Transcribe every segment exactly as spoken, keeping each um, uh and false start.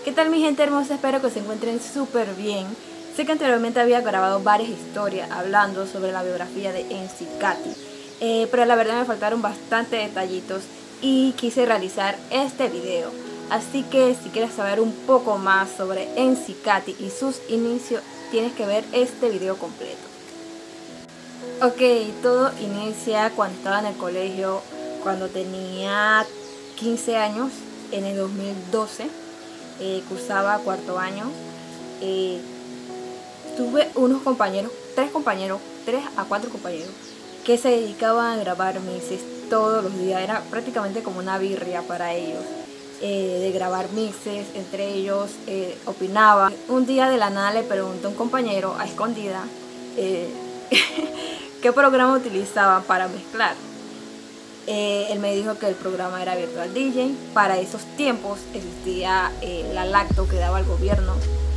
¿Qué tal mi gente hermosa? Espero que se encuentren súper bien. Sé que anteriormente había grabado varias historias hablando sobre la biografía de Ensi Kati, eh, pero la verdad me faltaron bastantes detallitos y quise realizar este video. Así que si quieres saber un poco más sobre Ensi Kati y sus inicios, tienes que ver este video completo. Ok, todo inicia cuando estaba en el colegio, cuando tenía quince años, en el dos mil doce. Eh, cursaba cuarto año. eh, tuve unos compañeros, tres compañeros, tres a cuatro compañeros que se dedicaban a grabar mixes todos los días. Era prácticamente como una birria para ellos, eh, de grabar mixes. Entre ellos eh, opinaban. Un día de la nada le preguntó a un compañero a escondida eh, qué programa utilizaban para mezclar. Eh, él me dijo que el programa era Virtual D J. Para esos tiempos existía eh, la Lacto que daba el gobierno.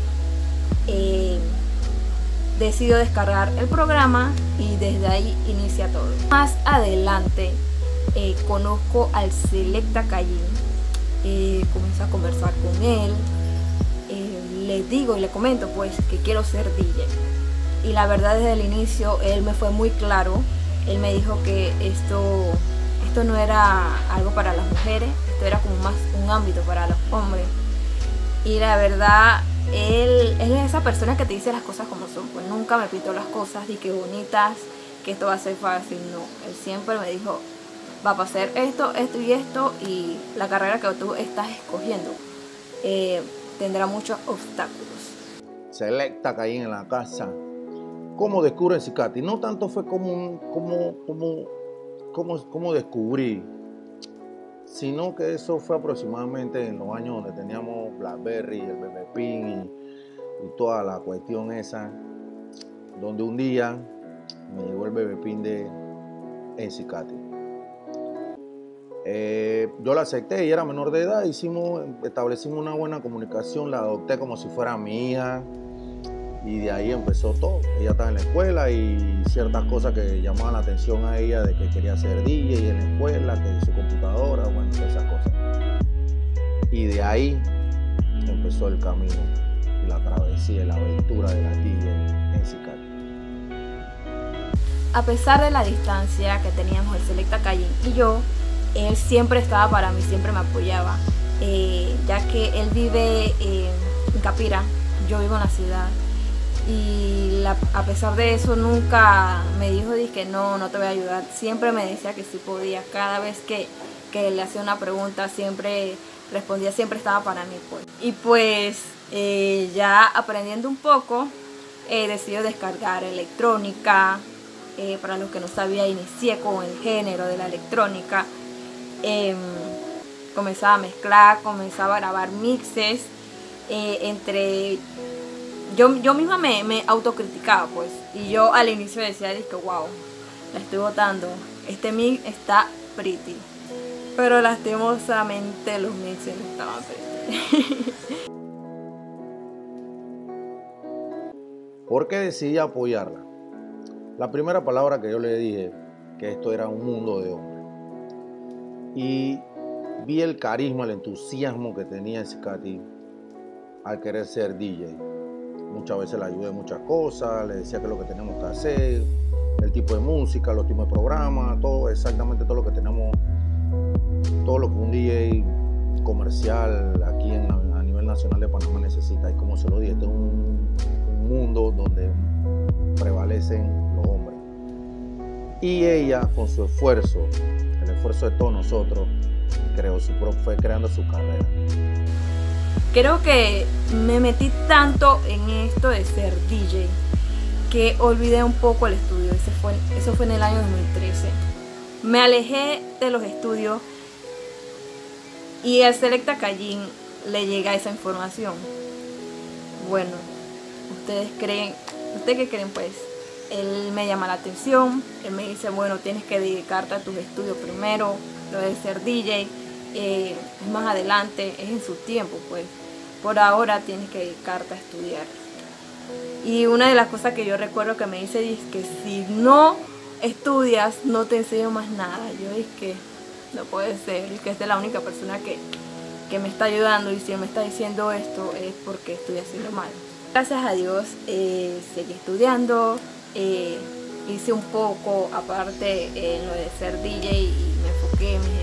Eh, decidió descargar el programa y desde ahí inicia todo. Más adelante eh, conozco al Selecta Callín, eh, comencé a conversar con él, eh, le digo y le comento pues que quiero ser D J. Y la verdad desde el inicio él me fue muy claro. Él me dijo que esto... Esto no era algo para las mujeres, esto era como más un ámbito para los hombres. Y la verdad, él, él es esa persona que te dice las cosas como son. Pues nunca me pintó las cosas y que bonitas, que esto va a ser fácil. No, él siempre me dijo, va a pasar esto, esto y esto. Y la carrera que tú estás escogiendo eh, tendrá muchos obstáculos. Selecta Callín en la casa. ¿Cómo descubre Ensi Kati? No tanto fue como un... Como, como, Cómo, cómo descubrí, sino que eso fue aproximadamente en los años donde teníamos Blackberry, el bebé pin y, y toda la cuestión esa, donde un día me llegó el bebé pin de Ensi Kati. Eh, yo la acepté y era menor de edad, hicimos, establecimos una buena comunicación, la adopté como si fuera mi hija. Y de ahí empezó todo. Ella estaba en la escuela y ciertas cosas que llamaban la atención a ella, de que quería ser D J en la escuela, que su computadora, bueno, esas cosas. Y de ahí empezó el camino y la travesía y la aventura de la D J Ensi Kati. A pesar de la distancia que teníamos el Selecta Callín y yo, él siempre estaba para mí, siempre me apoyaba, eh, ya que él vive eh, en Capira, yo vivo en la ciudad. Y la, a pesar de eso nunca me dijo que no, no te voy a ayudar. Siempre me decía que sí podía. Cada vez que, que le hacía una pregunta siempre respondía, siempre estaba para mí pues. Y pues eh, ya aprendiendo un poco eh, decidí descargar electrónica. eh, Para los que no sabía, inicié con el género de la electrónica. eh, Comenzaba a mezclar, comenzaba a grabar mixes eh, entre... Yo, yo misma me, me autocriticaba pues, y yo al inicio decía, que wow, la estoy botando, este mix está pretty, pero lastimosamente los mixes no estaban pretty. ¿Por qué decidí apoyarla? La primera palabra que yo le dije, que esto era un mundo de hombres, y vi el carisma, el entusiasmo que tenía Ensi Kati al querer ser D J. Muchas veces le ayudé en muchas cosas, le decía qué es lo que tenemos que hacer, el tipo de música, los tipos de programas, todo, exactamente todo lo que tenemos, todo lo que un D J comercial aquí en, a nivel nacional de Panamá necesita. Y como se lo dije, este es un, un mundo donde prevalecen los hombres. Y ella, con su esfuerzo, el esfuerzo de todos nosotros, creó su, fue creando su carrera. Creo que me metí tanto en esto de ser D J que olvidé un poco el estudio. Ese fue, eso fue en el año dos mil trece. Me alejé de los estudios y al Selecta Callín le llega esa información. Bueno, ustedes creen, ¿ustedes qué creen pues? Él me llama la atención, él me dice, bueno, tienes que dedicarte a tus estudios primero, lo de ser D J, eh, es más adelante, es en su tiempo pues. Por ahora tienes que dedicarte a estudiar. Y una de las cosas que yo recuerdo que me dice es que si no estudias no te enseño más nada. Yo dije que no puede ser, que esta es la única persona que, que me está ayudando, y si él me está diciendo esto es porque estoy haciendo mal. Gracias a Dios eh, seguí estudiando, eh, hice un poco aparte en lo de ser D J y me enfoqué en mis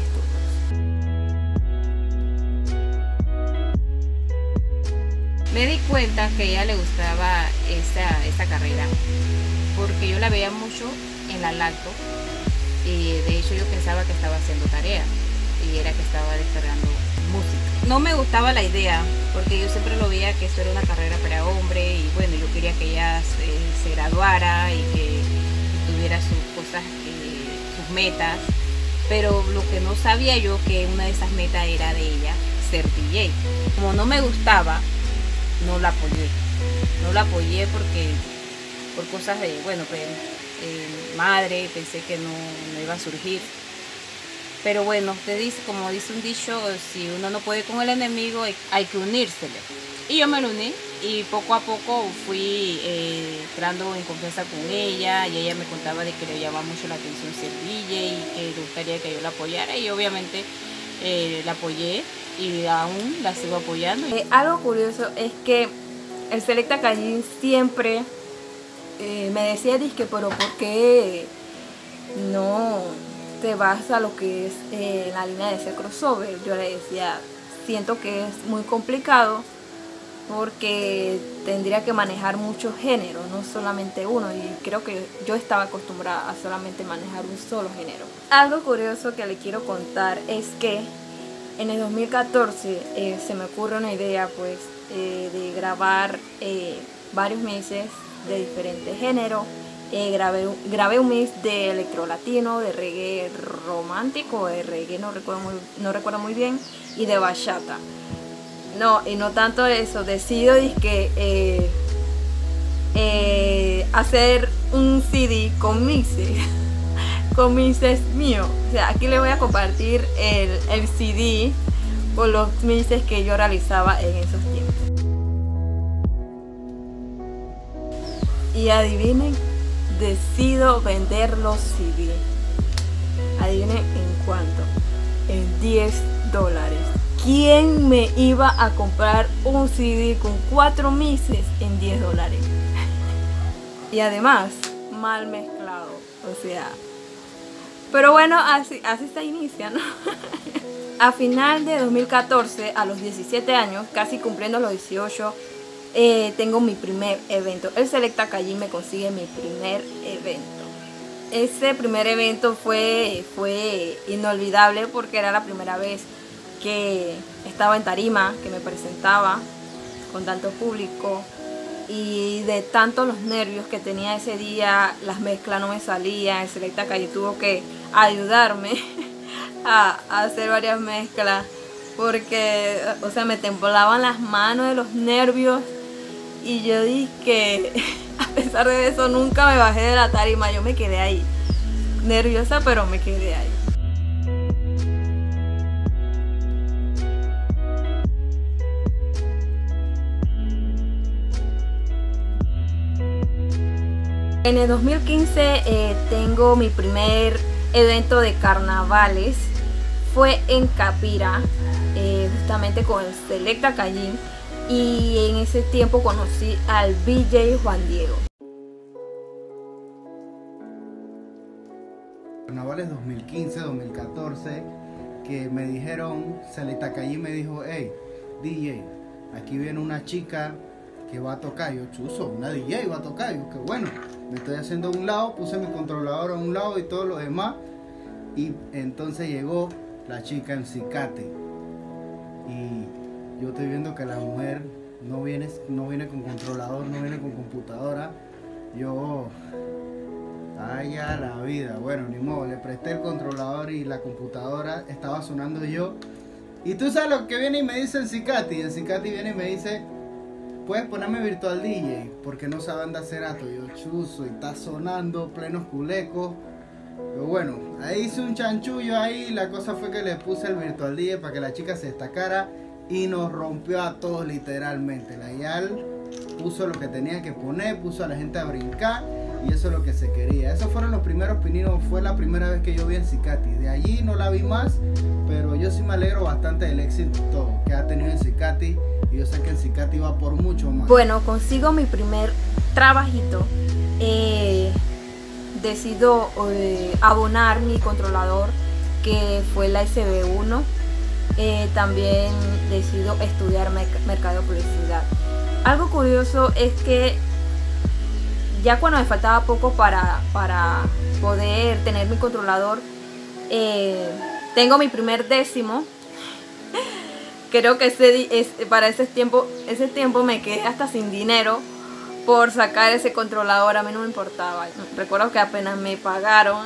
estudios. Me di cuenta que a ella le gustaba esta, esta carrera porque yo la veía mucho en la lacto y de hecho yo pensaba que estaba haciendo tarea y era que estaba descargando música. No me gustaba la idea porque yo siempre lo veía que esto era una carrera para hombre y bueno, yo quería que ella se, se graduara y que tuviera sus cosas, eh, sus metas, pero lo que no sabía yo que una de esas metas era de ella ser D J. Como no me gustaba, no la apoyé, no la apoyé porque por cosas de, bueno, pues eh, madre, pensé que no, no iba a surgir. Pero bueno, te dice, como dice un dicho, si uno no puede con el enemigo, hay que unírsele. Y yo me lo uní y poco a poco fui eh, entrando en confianza con ella y ella me contaba de que le llamaba mucho la atención ser D J y que le gustaría que yo la apoyara y obviamente eh, la apoyé y aún la sigo apoyando. Eh, algo curioso es que el Selecta Callín siempre eh, me decía, disque, pero ¿por qué no te vas a lo que es eh, la línea de ese crossover? Yo le decía, siento que es muy complicado porque tendría que manejar muchos géneros, no solamente uno, y creo que yo estaba acostumbrada a solamente manejar un solo género. Algo curioso que le quiero contar es que en el dos mil catorce eh, se me ocurre una idea pues eh, de grabar eh, varios mixes de diferentes géneros. Eh, grabé, grabé un mix de electro latino, de reggae romántico, de reggae no recuerdo muy, no recuerdo muy bien, y de bachata. No, y no tanto eso, decido que, eh, eh, hacer un C D con mixes, con mixes míos. O sea, aquí les voy a compartir el, el C D con los mixes que yo realizaba en esos tiempos. Y adivinen, decido vender los C D. Adivinen en cuánto. En diez dólares. ¿Quién me iba a comprar un C D con cuatro mixes en diez dólares? Y además, mal mezclado. O sea. Pero bueno, así, así se inicia, ¿no? A final de dos mil catorce, a los diecisiete años, casi cumpliendo los dieciocho, Eh, tengo mi primer evento. El Selecta Callín me consigue mi primer evento. Ese primer evento fue, fue inolvidable porque era la primera vez que estaba en tarima, que me presentaba con tanto público, y de tanto los nervios que tenía ese día, las mezclas no me salían. El Selecta Callín tuvo que ayudarme a, a hacer varias mezclas porque, o sea, me temblaban las manos de los nervios. Y yo dije que a pesar de eso nunca me bajé de la tarima, yo me quedé ahí, nerviosa, pero me quedé ahí. En el dos mil quince eh, tengo mi primer evento de carnavales, fue en Capira, eh, justamente con el Selecta Callín. Y en ese tiempo conocí al D J Juan Diego. Carnavales dos mil quince, dos mil catorce, que me dijeron, Selecta Callín me dijo, hey, D J, aquí viene una chica que va a tocar. Yo, chuzo, una D J va a tocar. Yo, que bueno, me estoy haciendo a un lado, puse mi controlador a un lado y todo lo demás. Y entonces llegó la chica en Cicate. Y yo estoy viendo que la mujer no viene, no viene con controlador, no viene con computadora. Yo, ay, a la vida. Bueno, ni modo, le presté el controlador y la computadora estaba sonando yo. Y tú sabes lo que viene y me dice el Cicati. El Cicati viene y me dice, puedes ponerme virtual D J, porque no sabe andar cerato. Yo, chuzo, y está sonando plenos culecos. Pero bueno, ahí hice un chanchullo ahí. La cosa fue que le puse el virtual D J para que la chica se destacara. Y nos rompió a todos literalmente. La Yal puso lo que tenía que poner, puso a la gente a brincar. y eso es lo que se quería. Esos fueron los primeros pininos, fue la primera vez que yo vi en Cicati. De allí no la vi más, pero yo sí me alegro bastante del éxito que ha tenido en Cicati, y yo sé que en Cicati va por mucho más. Bueno, consigo mi primer trabajito. Eh, decido eh, abonar mi controlador, que fue la S B uno. Eh, también decido estudiar mercado de publicidad. Algo curioso es que ya cuando me faltaba poco para, para poder tener mi controlador, eh, tengo mi primer décimo. Creo que ese, es, para ese tiempo, ese tiempo me quedé hasta sin dinero por sacar ese controlador. A mí no me importaba. Recuerdo que apenas me pagaron,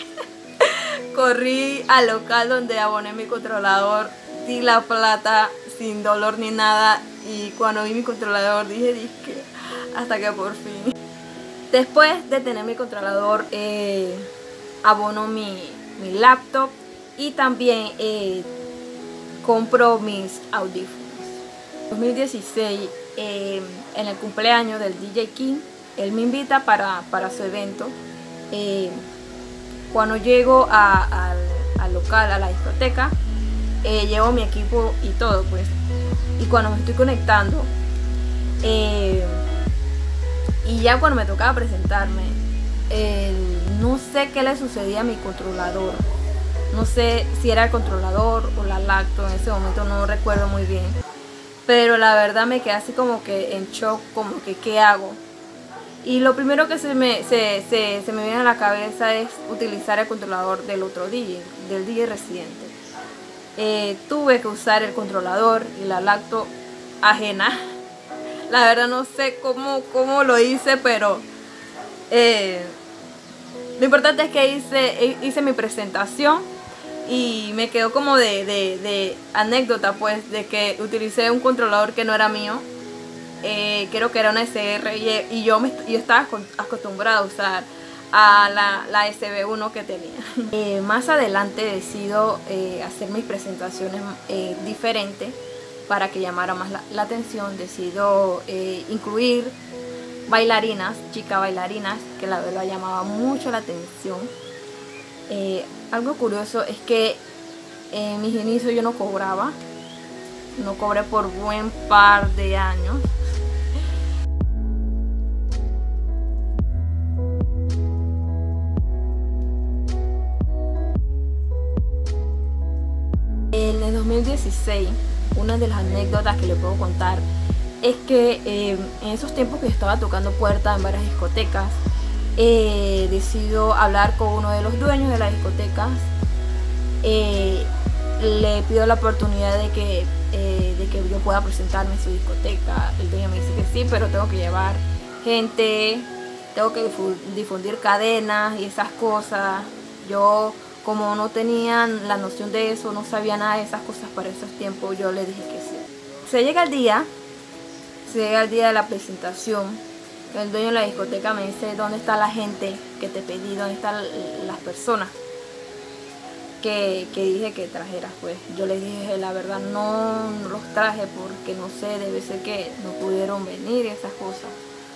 corrí al local donde aboné mi controlador, di la plata sin dolor ni nada, y cuando vi mi controlador dije, disque, hasta que por fin. Después de tener mi controlador, eh, abono mi, mi laptop y también eh, compro mis audífonos. En dos mil dieciséis, eh, en el cumpleaños del D J King, él me invita para, para su evento. Eh, cuando llego a, al, al local, a la discoteca, eh, llevo mi equipo y todo, pues. Y cuando me estoy conectando, eh, y ya cuando me tocaba presentarme, eh, no sé qué le sucedía a mi controlador. No sé si era el controlador o la lacto, en ese momento no recuerdo muy bien. Pero la verdad me quedé así como que en shock, como que ¿qué hago? Y lo primero que se me, se, se, se me viene a la cabeza es utilizar el controlador del otro D J, del D J residente. Eh, tuve que usar el controlador y la lacto ajena. La verdad no sé cómo, cómo lo hice, pero eh, lo importante es que hice, hice mi presentación y me quedó como de, de, de anécdota, pues, de que utilicé un controlador que no era mío. Eh, creo que era una S R y, y yo, me, yo estaba acostumbrada a usar a la, la S B uno que tenía. Eh, más adelante decido eh, hacer mis presentaciones eh, diferentes para que llamara más la, la atención. Decido eh, incluir bailarinas, chicas bailarinas, que la verdad llamaba mucho la atención. Eh, algo curioso es que en mis inicios yo no cobraba, no cobré por buen par de años. En el dos mil dieciséis, una de las anécdotas que le puedo contar es que eh, en esos tiempos que yo estaba tocando puertas en varias discotecas, eh, decido hablar con uno de los dueños de las discotecas. Eh, le pido la oportunidad de que, eh, de que yo pueda presentarme en su discoteca. El dueño me dice que sí, pero tengo que llevar gente, tengo que difundir cadenas y esas cosas. Yo, como no tenían la noción de eso, no sabía nada de esas cosas para esos tiempos, yo le dije que sí. Se llega el día, se llega el día de la presentación. El dueño de la discoteca me dice, ¿dónde está la gente que te pedí? ¿Dónde están las personas que, que dije que trajeras? Pues yo les dije, la verdad no, no los traje porque no sé, debe ser que no pudieron venir y esas cosas.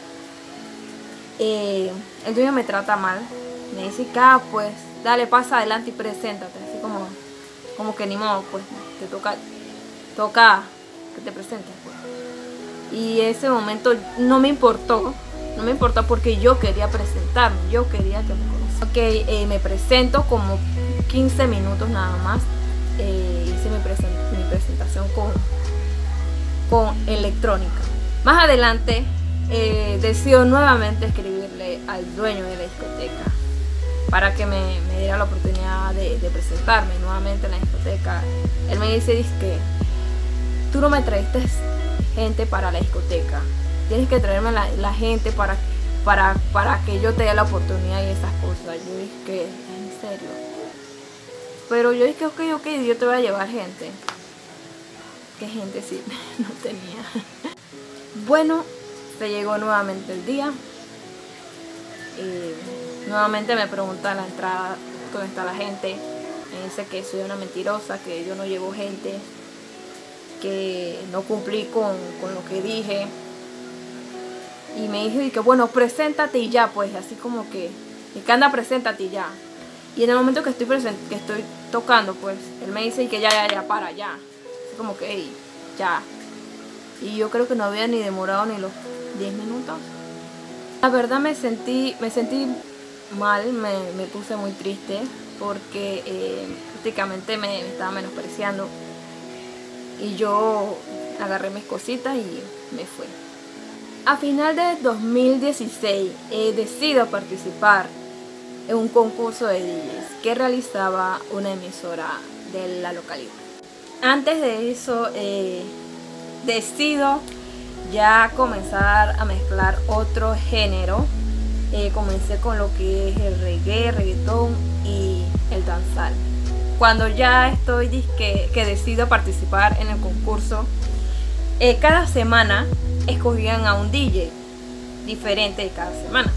Eh, el dueño me trata mal, me dice que ah, pues dale, pasa adelante y preséntate, así como, como que ni modo, pues te toca, toca que te presentes, pues. Y ese momento no me importó, no me importó porque yo quería presentarme, yo quería que me conocieran. Ok, eh, me presento como quince minutos nada más, eh, hice mi, present mi presentación con, con electrónica. Más adelante eh, decido nuevamente escribirle al dueño de la discoteca para que me, me diera la oportunidad de, de presentarme nuevamente en la discoteca. Él me dice, dice que tú no me traiste gente para la discoteca, tienes que traerme la, la gente para, para, para que yo te dé la oportunidad y esas cosas. Yo dije que, en serio. Pero yo dije, ok, ok, yo te voy a llevar gente. ¿Qué gente? Sí, no tenía. Bueno, se llegó nuevamente el día. Eh, nuevamente me pregunta a la entrada dónde está la gente. Me dice que soy una mentirosa, que yo no llevo gente, que no cumplí con, con lo que dije. Y me dijo, y que bueno, preséntate y ya, pues, así como que, y que anda, preséntate y ya. Y en el momento que estoy, present que estoy tocando, pues, él me dice, y que ya, ya, ya, para, ya. Así como que, hey, ya. Y yo creo que no había ni demorado ni los diez minutos. La verdad me sentí, me sentí mal, me, me puse muy triste, porque eh, prácticamente me, me estaba menospreciando. Y yo agarré mis cositas y me fui. A final de dos mil dieciséis eh, decido participar en un concurso de D Js que realizaba una emisora de la localidad. Antes de eso eh, decido ya comenzar a mezclar otro género. Eh, comencé con lo que es el reggae, reggaetón y el danzal. Cuando ya estoy que, que decido participar en el concurso, eh, cada semana escogían a un D J diferente de cada semana.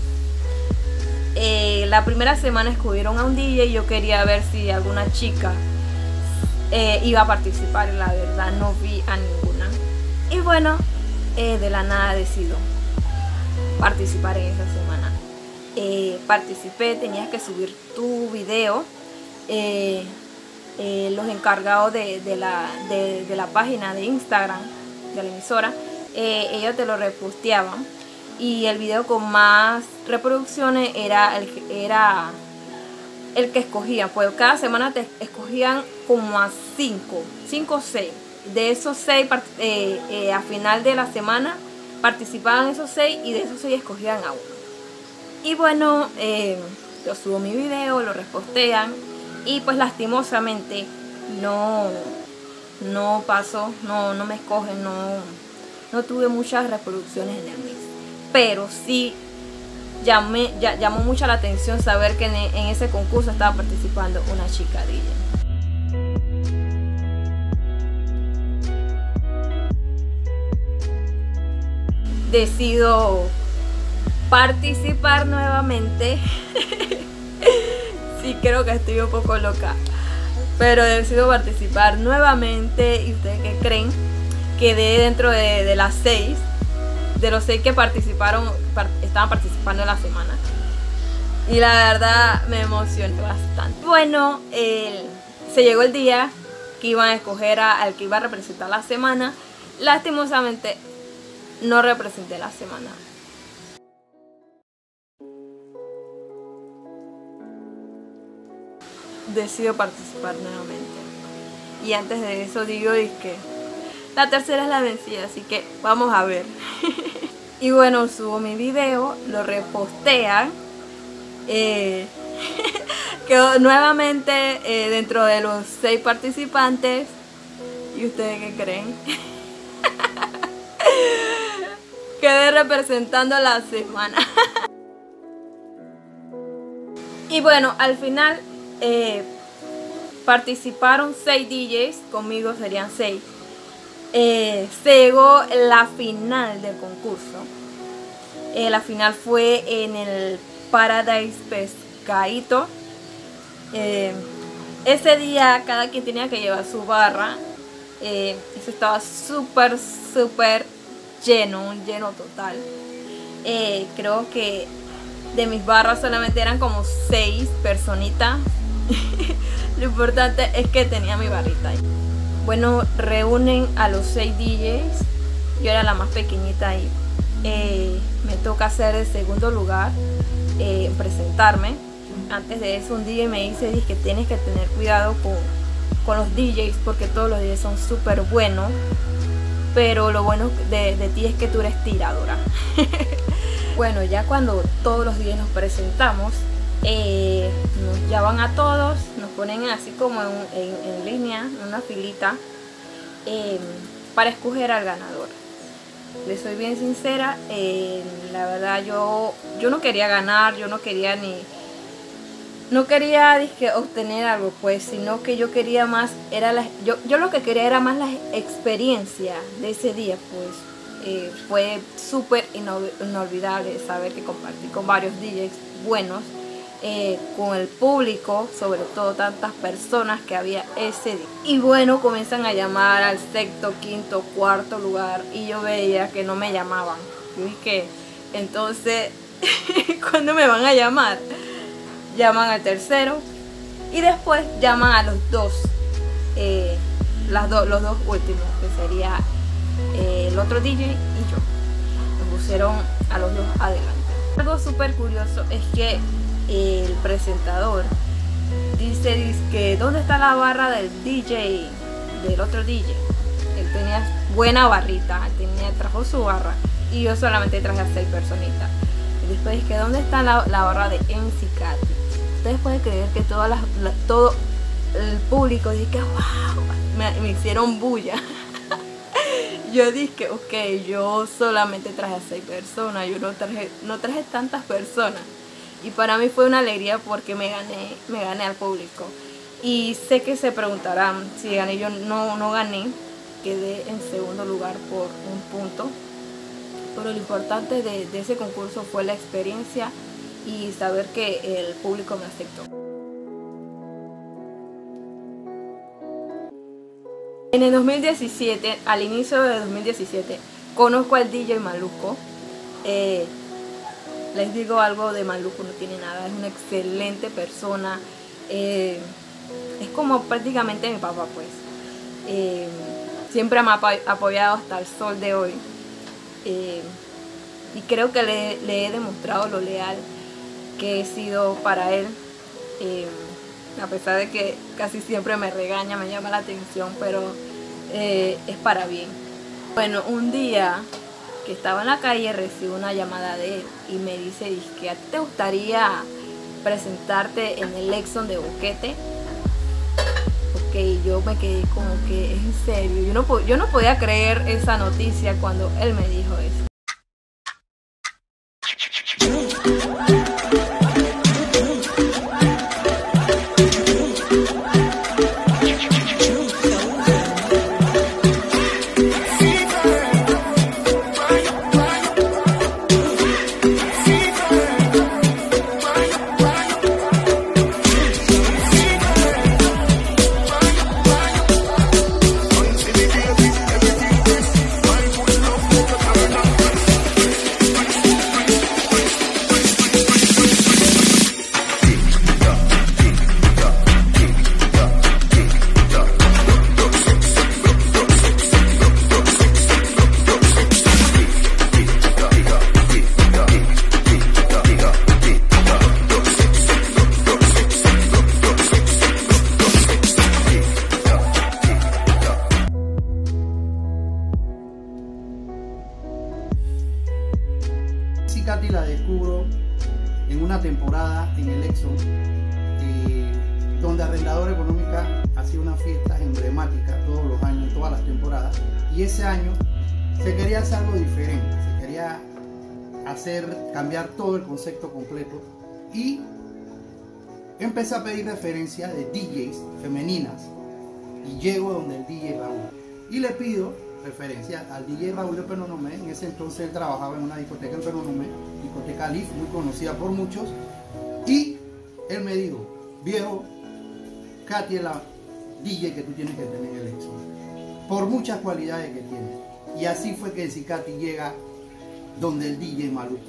Eh, la primera semana escogieron a un D J y yo quería ver si alguna chica eh, iba a participar, y la verdad no vi a ninguna. Y bueno, eh, de la nada decido participar en esa semana. Eh, participé, tenías que subir tu video. Eh, eh, los encargados de, de, la, de, de la página de Instagram de la emisora, eh, ellos te lo reposteaban, y el video con más reproducciones era el, era el que escogían. Pues cada semana te escogían como a cinco, cinco o seis. De esos seis, eh, eh, a final de la semana participaban esos seis, y de esos seis escogían a uno. Y bueno, eh, yo subo mi video, lo repostean, y pues lastimosamente no, no pasó, no, no me escogen, no, no tuve muchas reproducciones en el mes. Pero sí llamé, ya, llamó mucho la atención saber que en, en ese concurso estaba participando una chica D J. Decido participar nuevamente. Sí, creo que estoy un poco loca, pero decido participar nuevamente. ¿Y ustedes qué creen? Quedé dentro de, de las seis, de los seis que participaron, par, estaban participando en la semana. Y la verdad me emocioné bastante. Bueno, el, se llegó el día que iban a escoger a, al que iba a representar la semana. Lastimosamente no representé la semana. Decido participar nuevamente. Y antes de eso digo que la tercera es la vencida, así que vamos a ver. Y bueno, subo mi video, lo repostean. Eh, quedó nuevamente eh, dentro de los seis participantes. ¿Y ustedes qué creen? Quedé representando la semana. Y bueno, al final eh, participaron seis D Js, conmigo serían seis. Eh, se llegó la final del concurso. Eh, la final fue en el Paradise Pescadito. Eh, ese día cada quien tenía que llevar su barra. Eh, eso estaba súper, súper lleno, lleno total. Eh, creo que de mis barras solamente eran como seis personitas. Lo importante es que tenía mi barrita ahí. Bueno, reúnen a los seis D Js. Yo era la más pequeñita ahí. Eh, me toca hacer el segundo lugar, eh, presentarme. Antes de eso un D J me dice, dice que tienes que tener cuidado con, con los D Js, porque todos los D Js son súper buenos, pero lo bueno de, de ti es que tú eres tiradora. Bueno, ya cuando todos los D Js nos presentamos, eh, nos llaman a todos, nos ponen así como en, en, en línea, en una filita, eh, para escoger al ganador. Les soy bien sincera, eh, la verdad yo, yo no quería ganar, yo no quería ni... No quería dizque, obtener algo, pues, sino que yo quería más, era la, yo, yo lo que quería era más la experiencia de ese día, pues. Eh, fue súper inolvidable saber que compartí con varios D Js buenos, eh, con el público, sobre todo tantas personas que había ese día. Y bueno, comienzan a llamar al sexto, quinto, cuarto lugar, y yo veía que no me llamaban. Yo dije que Entonces, cuando me van a llamar, llaman al tercero y después llaman a los dos, eh, las do, los dos últimos, que sería eh, el otro D J y yo. Me pusieron a los dos adelante. Algo súper curioso es que el presentador dice, dice que ¿dónde está la barra del D J, del otro D J? Él tenía buena barrita, él tenía, trajo su barra y yo solamente traje a seis personitas. Y después dice que ¿dónde está la, la barra de Enzicati? Ustedes pueden creer que todas las, la, todo el público dice que wow, me, me hicieron bulla. Yo dije, ok, yo solamente traje a seis personas, yo no traje, no traje tantas personas. Y para mí fue una alegría porque me gané, me gané al público. Y sé que se preguntarán si gané. Yo no, no gané, quedé en segundo lugar por un punto. Pero lo importante de, de ese concurso fue la experiencia y saber que el público me aceptó. En el dos mil diecisiete, al inicio de dos mil diecisiete, conozco al D J Maluco. Eh, les digo algo de Maluco, no tiene nada, es una excelente persona. Eh, es como prácticamente mi papá, pues. Eh, siempre me ha apoyado hasta el sol de hoy. Eh, y creo que le, le he demostrado lo leal que he sido para él. Eh, a pesar de que casi siempre me regaña, me llama la atención, pero eh, es para bien. Bueno, un día que estaba en la calle recibo una llamada de él y me dice que a ti te gustaría presentarte en el Exxon de Boquete. Ok, yo me quedé como que en serio, yo no, yo no podía creer esa noticia cuando él me dijo eso. Enzicati la descubro en una temporada en el Exxon, eh, donde Arrendadora Económica hacía unas fiestas emblemáticas todos los años, todas las temporadas, y ese año se quería hacer algo diferente, se quería hacer cambiar todo el concepto completo y empecé a pedir referencias de D Js femeninas y llego donde el D J Raúl y le pido referencia al D J Raúl de Penonomé. En ese entonces él trabajaba en una discoteca en Penonomé, discoteca Leaf, muy conocida por muchos, y él me dijo: viejo, Katy es la D J que tú tienes que tener en el Exxon, por muchas cualidades que tiene. Y así fue que Enzicati llega donde el D J Maluco.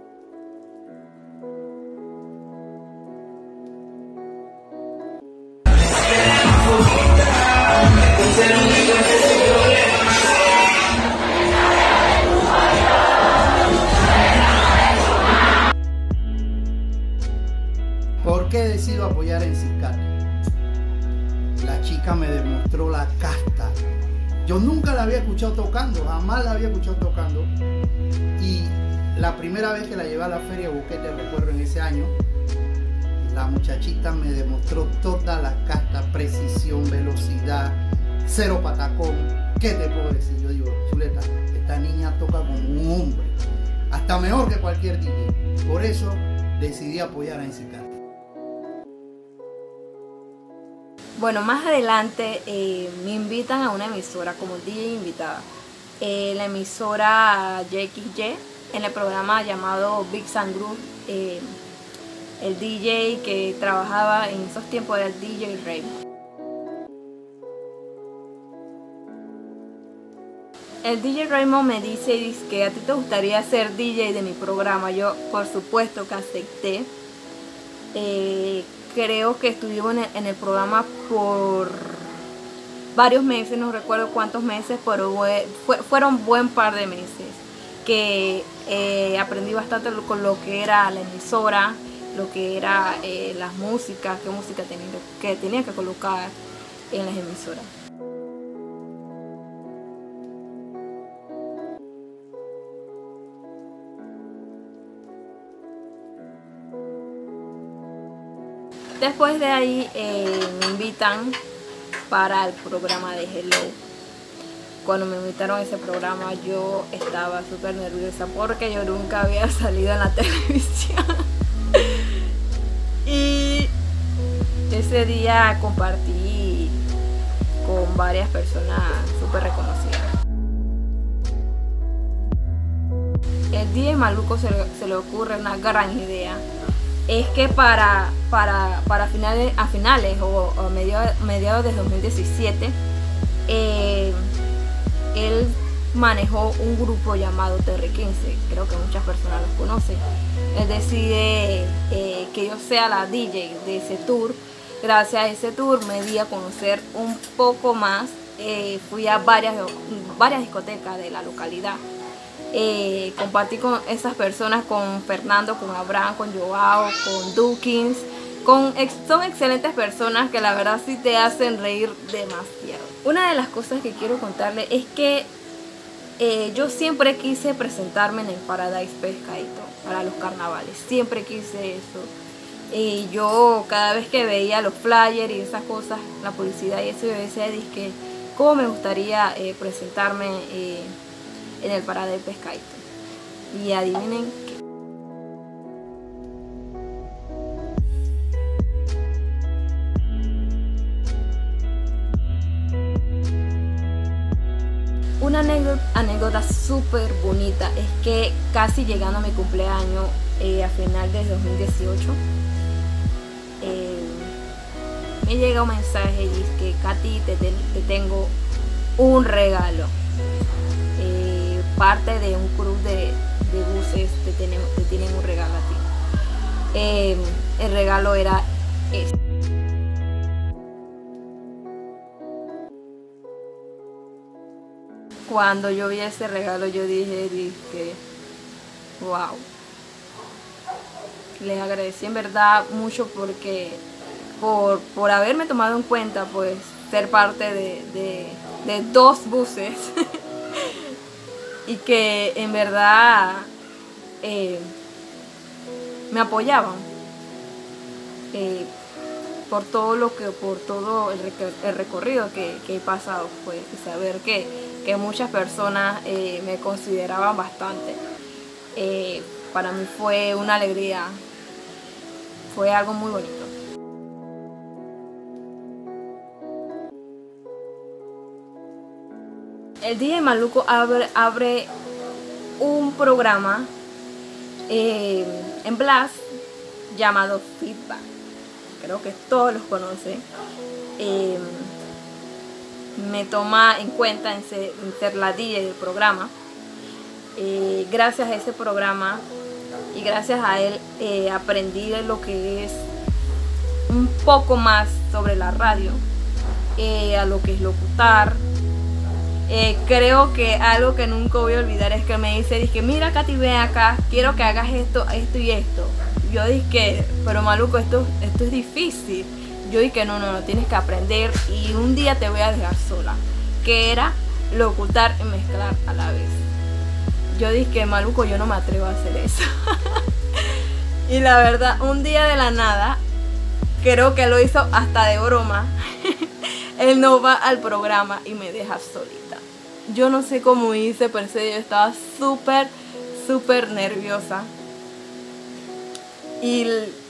¿Por qué decido apoyar a Enzicati? La chica me demostró la casta. Yo nunca la había escuchado tocando, jamás la había escuchado tocando. Y la primera vez que la llevé a la feria de Boquete, recuerdo en ese año, la muchachita me demostró toda la casta, precisión, velocidad, cero patacón. ¿Qué te puedo decir? Yo digo, chuleta, esta niña toca como un hombre, hasta mejor que cualquier D J. Por eso decidí apoyar a Enzicati. Bueno, más adelante eh, me invitan a una emisora como D J invitada. Eh, la emisora Y X Y, en el programa llamado Big Sound Group. Eh, el D J que trabajaba en esos tiempos era el D J Ray. El D J Raymond me dice, dice que a ti te gustaría ser D J de mi programa. Yo por supuesto que acepté. Eh, creo que estuvimos en el, en el programa por varios meses, no recuerdo cuántos meses, pero fue, fue, fueron buen par de meses que eh, aprendí bastante con lo que era la emisora, lo que era eh, las músicas, qué música tenía que, tenía que colocar en las emisoras. Después de ahí eh, me invitan para el programa de Hello. Cuando me invitaron a ese programa yo estaba súper nerviosa porque yo nunca había salido en la televisión. Y ese día compartí con varias personas súper reconocidas. El D J Maluco se le, se le ocurre una gran idea. Es que para, para, para finales, a finales o, o mediados, mediados de dos mil diecisiete, eh, él manejó un grupo llamado T R quince, creo que muchas personas los conocen. Él decide eh, que yo sea la D J de ese tour. Gracias a ese tour me di a conocer un poco más, eh, fui a varias, varias discotecas de la localidad. Eh, compartí con esas personas, con Fernando, con Abraham, con Joao, con Dukins, con ex, son excelentes personas que la verdad sí te hacen reír demasiado. Una de las cosas que quiero contarles es que eh, yo siempre quise presentarme en el Paradise Pescadito para los carnavales, siempre quise eso. Y yo cada vez que veía los flyers y esas cosas, la publicidad y eso, yo decía, que cómo me gustaría eh, presentarme eh, en el Paradise Pescadito. Y adivinen qué. Una anécdota, anécdota súper bonita es que casi llegando a mi cumpleaños, eh, a final de dos mil dieciocho, eh, me llega un mensaje y dice que Katy, te, te, te tengo un regalo. Parte de un club de, de buses te tienen, te tienen un regalo a ti. Eh, el regalo era este. Cuando yo vi ese regalo yo dije, dije wow. Les agradecí en verdad mucho porque por, por haberme tomado en cuenta, pues ser parte de, de, de dos buses. Y que en verdad eh, me apoyaban eh, por todo lo que por todo el, rec el recorrido que, que he pasado, pues, y saber que, que muchas personas eh, me consideraban bastante. Eh, para mí fue una alegría, fue algo muy bonito. El D J Maluco abre, abre un programa eh, en Blast llamado Feedback. Creo que todos los conocen. Eh, me toma en cuenta en ser, en ser la D J del programa. Eh, gracias a ese programa y gracias a él eh, aprendí lo que es un poco más sobre la radio, eh, a lo que es locutar. Eh, creo que algo que nunca voy a olvidar es que me dice, dice, mira Katy, ven acá, quiero que hagas esto, esto y esto. Yo dije, pero Maluco, esto, esto es difícil. Yo dije, no, no, no, tienes que aprender y un día te voy a dejar sola. Que era locutar y mezclar a la vez. Yo dije, Maluco, yo no me atrevo a hacer eso. Y la verdad, un día de la nada, creo que lo hizo hasta de broma. Él no va al programa y me deja solita. Yo no sé cómo hice, pero ese día yo estaba súper, súper nerviosa. Y,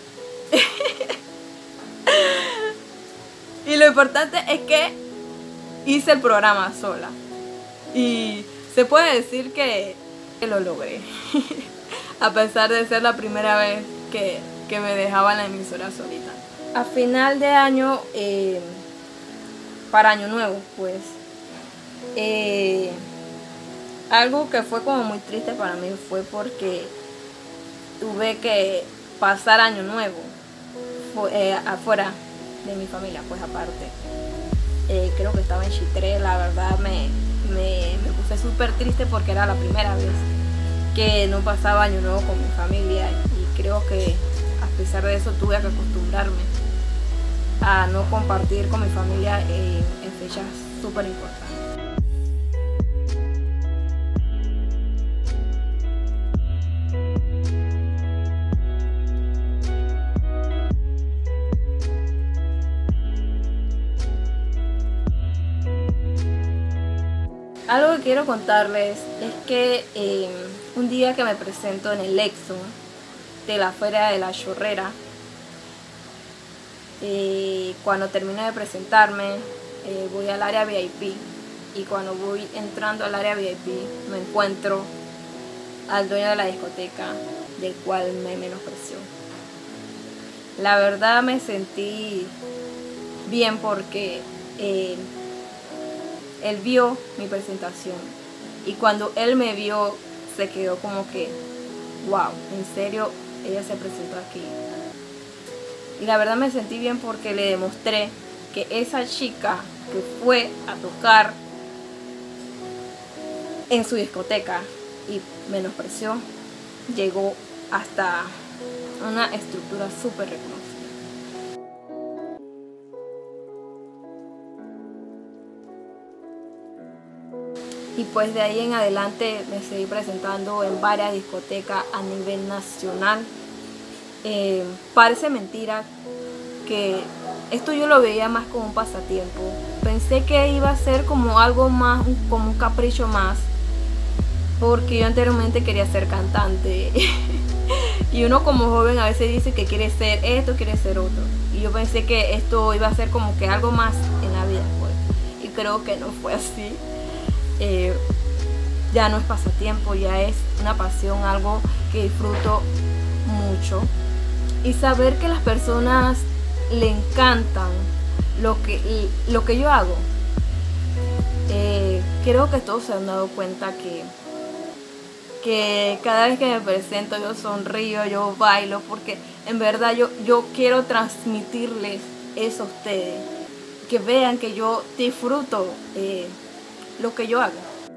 y lo importante es que hice el programa sola. Y se puede decir que, que lo logré. A pesar de ser la primera vez que, que me dejaba en la emisora solita. A final de año... Eh, para Año Nuevo, pues, eh, algo que fue como muy triste para mí fue porque tuve que pasar año nuevo eh, afuera de mi familia, pues aparte. Eh, creo que estaba en Chitré, la verdad me, me, me puse súper triste porque era la primera vez que no pasaba año nuevo con mi familia y creo que a pesar de eso tuve que acostumbrarme a no compartir con mi familia en, en fechas súper importantes. Algo que quiero contarles es que eh, un día que me presento en el Exxon de la Feria de la Chorrera, eh, cuando termino de presentarme eh, voy al área V I P y cuando voy entrando al área V I P me encuentro al dueño de la discoteca, del cual me menospreció. La verdad me sentí bien porque eh, él vio mi presentación y cuando él me vio se quedó como que, wow, en serio, ella se presentó aquí. Y la verdad me sentí bien porque le demostré que esa chica que fue a tocar en su discoteca y menospreció, llegó hasta una estructura súper reconocida. Y pues de ahí en adelante me seguí presentando en varias discotecas a nivel nacional. Eh, parece mentira que esto yo lo veía más como un pasatiempo. Pensé que iba a ser como algo más, como un capricho más, porque yo anteriormente quería ser cantante. Y uno como joven a veces dice que quiere ser esto, quiere ser otro. Y yo pensé que esto iba a ser como que algo más en la vida, pues. Y creo que no fue así. Eh, ya no es pasatiempo, ya es una pasión, algo que disfruto mucho. Y saber que las personas le encantan lo que, lo que yo hago. Eh, creo que todos se han dado cuenta que, que cada vez que me presento yo sonrío, yo bailo, porque en verdad yo, yo quiero transmitirles eso a ustedes. Que vean que yo disfruto eh, lo que yo hago.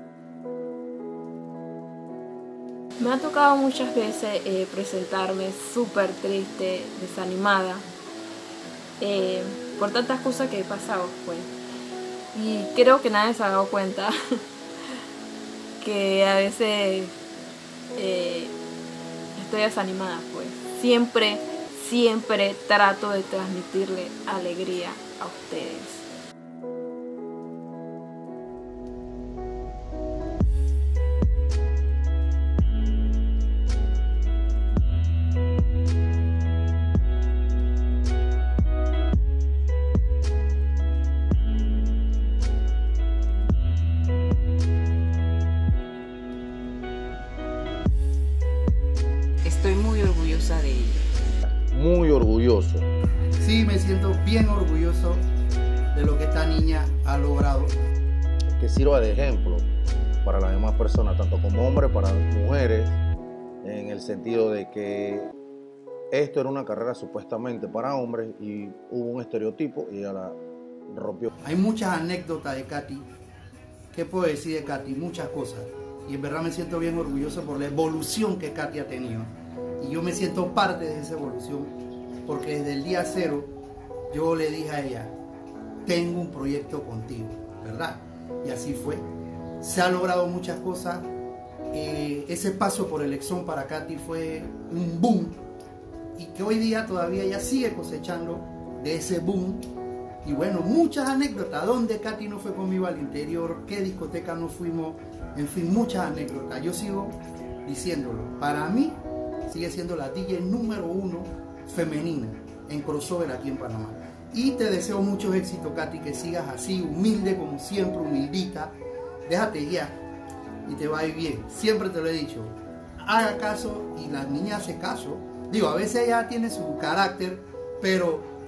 Me ha tocado muchas veces eh, presentarme súper triste, desanimada, eh, por tantas cosas que he pasado, pues. Y creo que nadie se ha dado cuenta que a veces eh, estoy desanimada, pues. Siempre, siempre trato de transmitirle alegría a ustedes. Estoy muy orgullosa de ella. Muy orgulloso. Sí, me siento bien orgulloso de lo que esta niña ha logrado. Que sirva de ejemplo para las demás personas, tanto como hombres, para mujeres, en el sentido de que esto era una carrera supuestamente para hombres y hubo un estereotipo y ella la rompió. Hay muchas anécdotas de Katy. ¿Qué puedo decir de Katy? Muchas cosas. Y en verdad me siento bien orgulloso por la evolución que Katy ha tenido. Y yo me siento parte de esa evolución porque desde el día cero yo le dije a ella, tengo un proyecto contigo, ¿verdad? Y así fue. Se ha logrado muchas cosas. Eh, ese paso por el Exxon para Katy fue un boom. Y que hoy día todavía ella sigue cosechando de ese boom. Y bueno, muchas anécdotas. ¿Dónde Katy no fue conmigo al interior? ¿Qué discoteca no fuimos? En fin, muchas anécdotas. Yo sigo diciéndolo. Para mí, sigue siendo la D J número uno femenina en crossover aquí en Panamá. Y te deseo muchos éxitos, Katy, que sigas así, humilde como siempre, humildita. Déjate guiar y te va a ir bien. Siempre te lo he dicho. Haga caso y la niña hace caso. Digo, a veces ella tiene su carácter, pero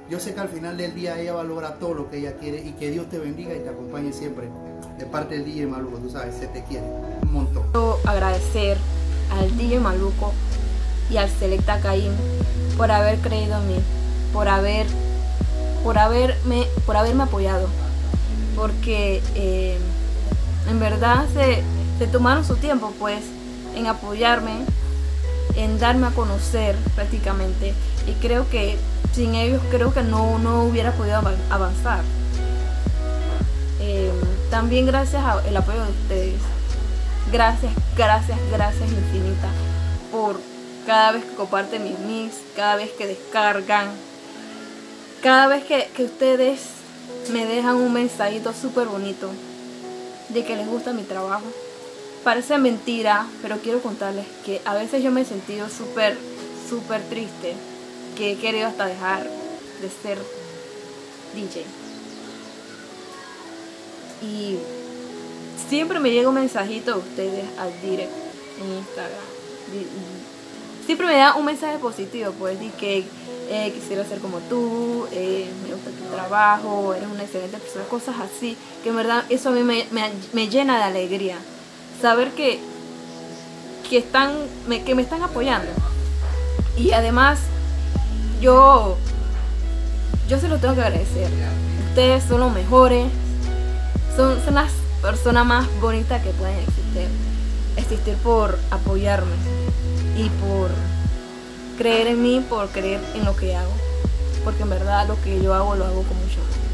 yo sé que al final del día ella va a lograr todo lo que ella quiere y que Dios te bendiga y te acompañe siempre. De parte del D J Maluco, tú sabes, se te quiere un montón. Quiero agradecer al D J Maluco y al Selecta Caín por haber creído en mí, por haber, por haberme, por haberme apoyado, porque eh, en verdad se, se tomaron su tiempo pues en apoyarme, en darme a conocer prácticamente, y creo que sin ellos creo que no, no hubiera podido avanzar. Eh, también gracias al apoyo de ustedes, gracias, gracias, gracias infinitas por cada vez que comparten mis mix, cada vez que descargan, cada vez que, que ustedes me dejan un mensajito súper bonito de que les gusta mi trabajo. Parece mentira, pero quiero contarles que a veces yo me he sentido súper, súper triste, que he querido hasta dejar de ser D J. Y siempre me llega un mensajito de ustedes al direct en Instagram. Siempre me da un mensaje positivo, pues, de que eh, quisiera ser como tú, eh, me gusta tu trabajo, eres una excelente persona, cosas así, que en verdad eso a mí me, me, me llena de alegría. Saber que, que, están, me, que me están apoyando. Y además, yo, yo se lo tengo que agradecer. Ustedes son los mejores, son, son las personas más bonitas que pueden existir. Existir por apoyarme y por creer en mí, por creer en lo que hago. Porque en verdad lo que yo hago lo hago con mucho amor.